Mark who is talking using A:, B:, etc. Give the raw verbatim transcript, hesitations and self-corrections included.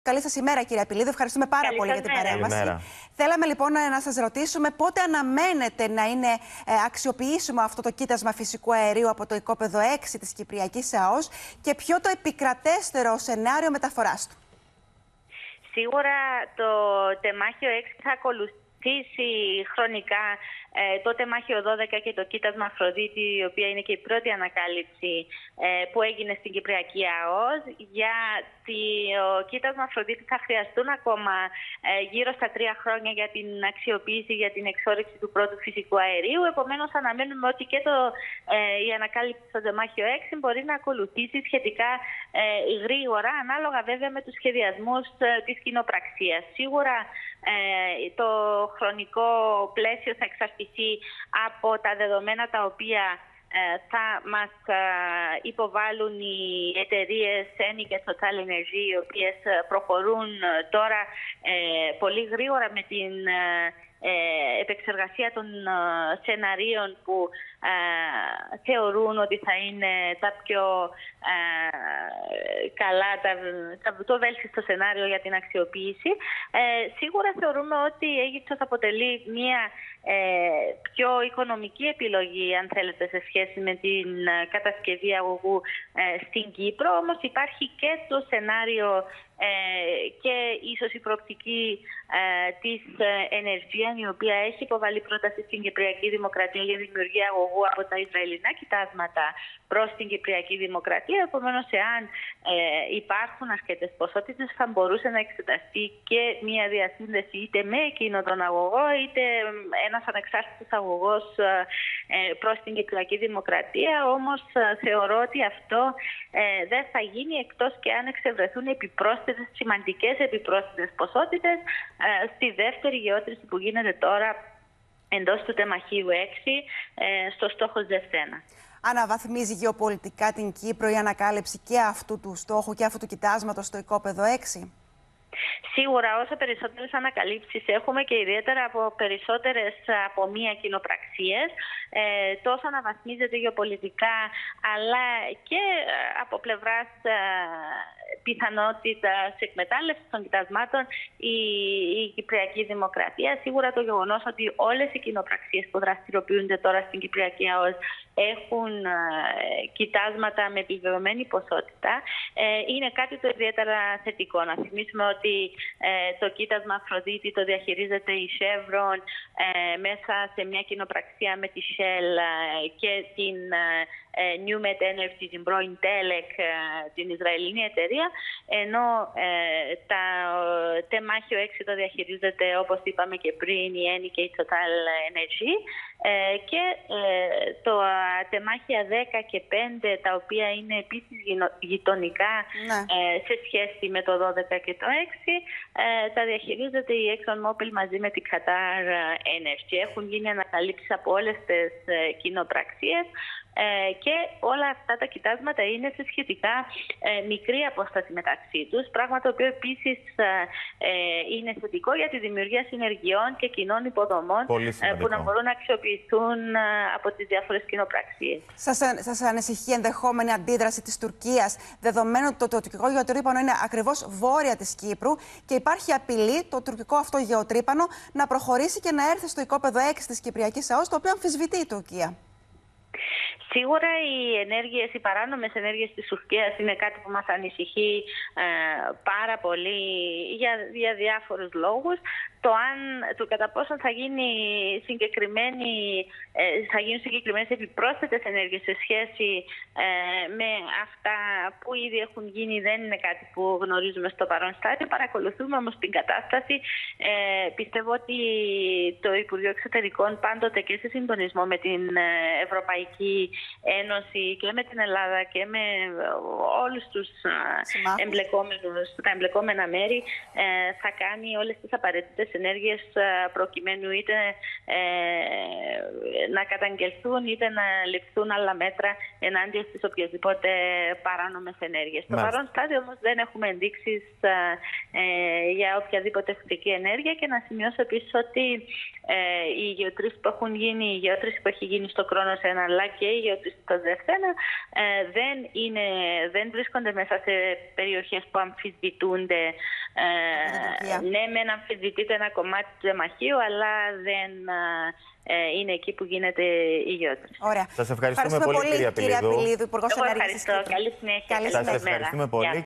A: Καλή σας ημέρα, κύριε Απιλίδου. Ευχαριστούμε πάρα
B: Καλή
A: πολύ για την παρέμβαση.
C: Καλημέρα.
A: Θέλαμε λοιπόν να σας ρωτήσουμε πότε αναμένετε να είναι ε, αξιοποιήσιμο αυτό το κοίτασμα φυσικού αερίου από το οικόπεδο έξι της Κυπριακής ΑΟΣ και ποιο το επικρατέστερο σενάριο μεταφοράς του.
B: Σίγουρα το τεμάχιο έξι θα ακολουθήσει χρονικά ε, το τεμάχιο δώδεκα και το κοίτασμα Αφροδίτη, η οποία είναι και η πρώτη ανακάλυψη ε, που έγινε στην Κυπριακή ΑΟΣ. Για το κοίτασμα Αφροδίτη θα χρειαστούν ακόμα ε, γύρω στα τρία χρόνια για την αξιοποίηση, για την εξόρυξη του πρώτου φυσικού αερίου. Επομένως, αναμένουμε ότι και το, ε, η ανακάλυψη στο τεμάχιο έξι μπορεί να ακολουθήσει σχετικά ε, γρήγορα, ανάλογα βέβαια με τους σχεδιασμούς ε, της κοινοπραξίας. Σίγουρα ε, το χρονικό πλαίσιο θα εξαρτηθεί από τα δεδομένα τα οποία ε, θα μας ε, υποβάλουν οι εταιρείες Eni και Total Energy, οι οποίες προχωρούν τώρα ε, πολύ γρήγορα με την ε, επεξεργασία των ε, σεναρίων που ε, θεωρούν ότι θα είναι τα πιο ε, καλά, τα, τα, το βέλτιστο σενάριο για την αξιοποίηση. Ε, σίγουρα θεωρούμε ότι η Αίγυπτος αποτελεί μια ε, πιο οικονομική επιλογή, αν θέλετε, σε σχέση με την κατασκευή αγωγού ε, στην Κύπρο. Όμως υπάρχει και το σενάριο ε, και ίσως η προοπτική ε, της Energean, η οποία έχει υποβάλει πρόταση στην Κυπριακή Δημοκρατία για δημιουργία αγωγού από τα Ισραηλινά κοιτάσματα προς την Κυπριακή Δημοκρατία. Επομένως, εάν ε, υπάρχουν αρκετές ποσότητες, θα μπορούσε να εξεταστεί και μια διασύνδεση είτε με εκείνο τον αγωγό, είτε ένας ανεξάρτητος αγωγός ε, προς την Κυπριακή Δημοκρατία. Όμως, ε, θεωρώ ότι αυτό ε, δεν θα γίνει εκτός και αν εξευρεθούν επιπρόσθετες, σημαντικές επιπρόσθετες ποσότητες ε, στη δεύτερη γεώτρηση που γίνεται τώρα εντός του τεμαχίου έξι ε, στο στόχος Δευτένα.
A: Αναβαθμίζει γεωπολιτικά την Κύπρο η ανακάλυψη και αυτού του στόχου και αυτού του κοιτάσματος στο οικόπεδο έξι?
B: Σίγουρα, όσο περισσότερες ανακαλύψεις έχουμε και ιδιαίτερα από περισσότερες από μία κοινοπραξίες, ε, τόσο αναβαθμίζεται γεωπολιτικά, αλλά και από πλευράς ε, πιθανότητας εκμετάλλευσης των κοιτασμάτων η, η Κυπριακή Δημοκρατία. Σίγουρα το γεγονός ότι όλες οι κοινοπραξίες που δραστηριοποιούνται τώρα στην Κυπριακή ΑΟΣ έχουν ε, κοιτάσματα με επιβεβαιωμένη ποσότητα, ε, είναι κάτι το ιδιαίτερα θετικό. Να θυμίσουμε ότι ε, το κοίτασμα Αφροδίτη το διαχειρίζεται η Chevron ε, μέσα σε μια κοινοπραξία με τη Shell ε, και την ε, NewMed Energy, την πρώην Τέλεκ, ε, την Ισραηλινή εταιρεία, ενώ ε, τα τεμάχιο έξι το διαχειρίζεται, όπως είπαμε και πριν, η Eni και η Total Energy, ε, και ε, το τεμάχια δέκα και πέντε, τα οποία είναι επίσης γειτονικά ναι. ε, σε σχέση με το δώδεκα και το έξι, ε, τα διαχειρίζεται η ExxonMobil μαζί με την Qatar Energy. Έχουν γίνει ανακαλύψεις από όλες τις ε, κοινοπραξίες ε, και όλα αυτά τα κοιτάσματα είναι σε σχετικά ε, μικρή απόσταση μεταξύ τους, πράγμα το οποίο επίσης ε, είναι θετικό για τη δημιουργία συνεργειών και κοινών υποδομών ε, που να μπορούν να αξιοποιηθούν ε, από τις διάφορες κοινοπραξίες.
A: Σας, σας ανησυχεί ενδεχόμενη αντίδραση της Τουρκίας, δεδομένου ότι το, το τουρκικό γεωτρύπανο είναι ακριβώς βόρεια της Κύπρου και υπάρχει απειλή το τουρκικό αυτό γεωτρύπανο να προχωρήσει και να έρθει στο οικόπεδο έξι της Κυπριακής ΑΟΣ, το οποίο αμφισβητεί η Τουρκία?
B: Σίγουρα οι ενέργειες, οι παράνομες ενέργειες της Τουρκίας είναι κάτι που μας ανησυχεί ε, πάρα πολύ για, για διάφορους λόγους. Το, αν, το κατά πόσο θα, γίνει συγκεκριμένη, ε, θα γίνουν συγκεκριμένες επιπρόσθετες ενέργειες σε σχέση ε, με αυτά που ήδη έχουν γίνει δεν είναι κάτι που γνωρίζουμε στο παρόν στάδιο. Παρακολουθούμε όμως την κατάσταση. Ε, πιστεύω ότι το Υπουργείο Εξωτερικών πάντοτε και σε συντονισμό με την Ευρωπαϊκή Ένωση και με την Ελλάδα και με όλους τους εμπλεκόμενους, τα εμπλεκόμενα μέρη ε, θα κάνει όλες τις απαραίτητες ενέργειες προκειμένου είτε ε, να καταγγελθούν είτε να ληφθούν άλλα μέτρα ενάντια στις οποιασδήποτε παράνομες ενέργειες. Στο παρόν στάδιο όμως δεν έχουμε ενδείξεις ε, για οποιαδήποτε θετική ενέργεια. Και να σημειώσω επίσης ότι ε, οι γεωτρήσεις που έχουν γίνει, η γεώτρηση που έχει γίνει στο Κρόνος ένα, αλλά και η γεώτρηση στο Δευτένα, ε, δεν, είναι, δεν βρίσκονται μέσα σε περιοχές που αμφισβητούνται. Ε, ναι, μεν αμφισβητείται ένα κομμάτι του τεμαχίου, αλλά δεν ε, είναι εκεί που γίνεται η γεώτρηση.
A: Ωραία.
C: Σας ευχαριστούμε, ευχαριστούμε πολύ,
A: πολύ,
C: κυρία Πηλίδου.
A: Πηλίδου, Υπουργός Ενέργειας της Κύπρου.
B: Καλή συνέχεια.
A: Καλή
C: Σας ευχαριστούμε πολύ.